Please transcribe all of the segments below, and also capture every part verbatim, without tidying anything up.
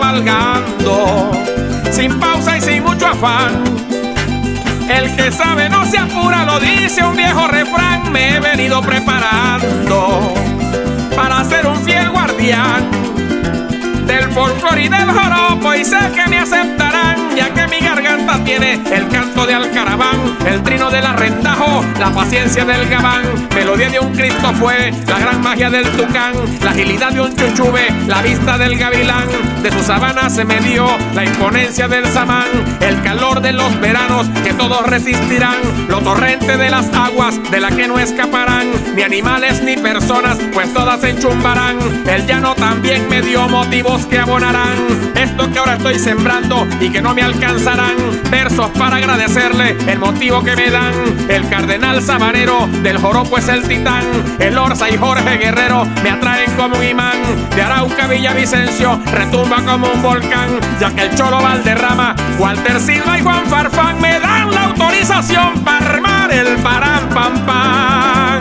cabalgando, sin pausa y sin mucho afán. El que sabe no se apura, lo dice un viejo refrán. Me he venido preparando para ser un fiel guardián del folclore y del joropo, y sé que me aceptarán, ya que mi garganta tiene el canto de alcaraván, el trino del arrendajo, la paciencia del gabán. Melodía de un Cristo fue la gran magia del tucán, la agilidad de un chuchube, la vista del gavilán. De su sabana se me dio la imponencia del samán, el calor de los veranos que todos resistirán, lo torrente de las aguas de la que no escaparán, ni animales ni personas, pues todas se enchumbarán. El llano también me dio motivos que abonarán esto que ahora estoy sembrando y que no me alcanzarán. Versos para agradecerle el motivo que me dan. El cardenal sabanero del joropo es el titán. El Orza y Jorge Guerrero me atraen como un imán. De Arauca Villavicencio retumba como un volcán, ya que el Cholo Valderrama, Walter Silva y Juan Farfán me dan la autorización para armar el parán pam pam.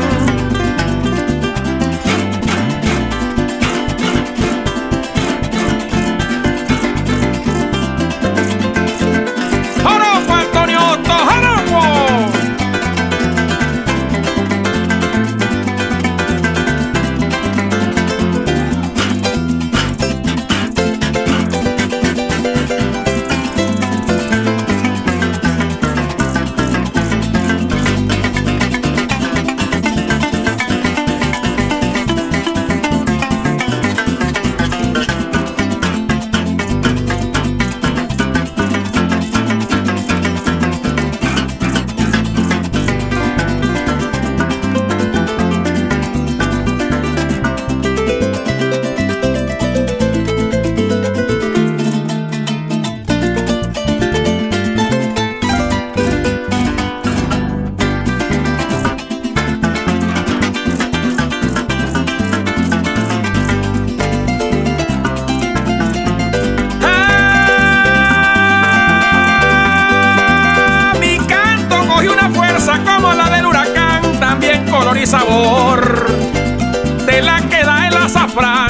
Y sabor de la que da el azafrán,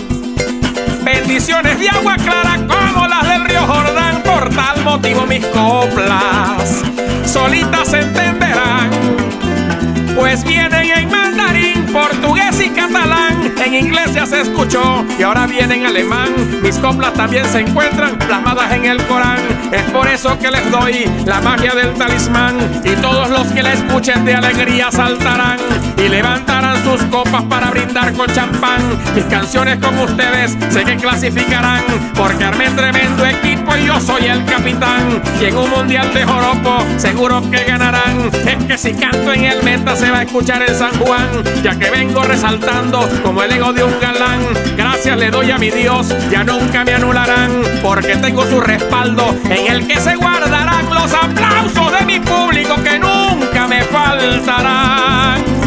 bendiciones de agua clara como las del río Jordán. Por tal motivo mis coplas solitas se entenderán, pues vienen en mandarín, portugués y catalán. En inglés ya se escuchó y ahora viene en alemán. Mis coplas también se encuentran plasmadas en el Corán. Es por eso que les doy la magia del talismán, y todos los que la escuchen de alegría saltarán y levantarán sus copas para brindar con champán. Mis canciones como ustedes sé que clasificarán, porque armé tremendo equipo y yo soy el capitán. Y en un mundial de joropo seguro que ganarán. Es que si canto en el meta se va a escuchar en San Juan, ya que vengo resaltando como el ego de un galán. Gracias le doy a mi Dios, ya nunca me anularán, porque tengo su respaldo en el que se guardarán los aplausos de mi público que nunca me faltarán.